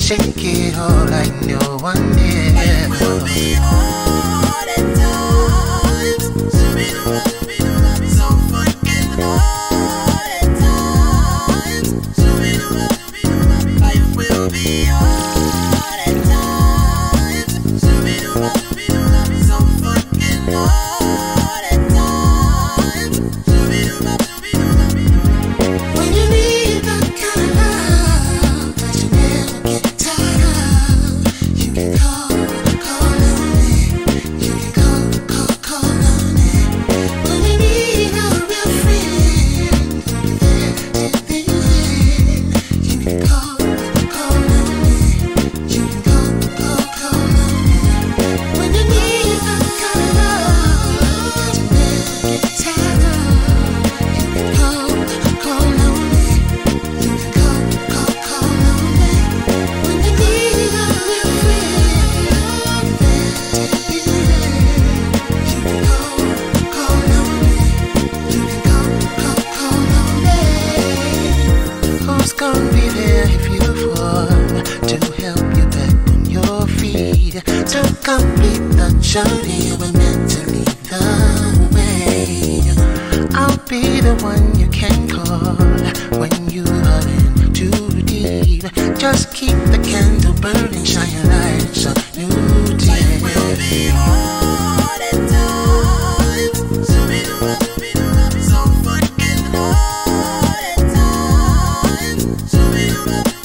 shake it all like no one did. Life will be hard at times. So fucking hard at times. Life will be hard at times. So fucking hard at times. When you need that kind of love that you never get tired of, you can call on me. You can call on me. When you need a real friend who'll be there till the end, you can call on me. You can call on me. When you need that kind of love that you never get tired of, you can call on me. You can call on me. When you need a real friend, there to be there. You can call on me. You can call on me. Who's gonna be there if you fall, to help you back on your feet, to complete the journey we're meant to lead the way? I'll be the one you can call when you are in too deep. Just keep the candle burning, shine your light, so new day. Life will be hard at times. So fucking hard at times.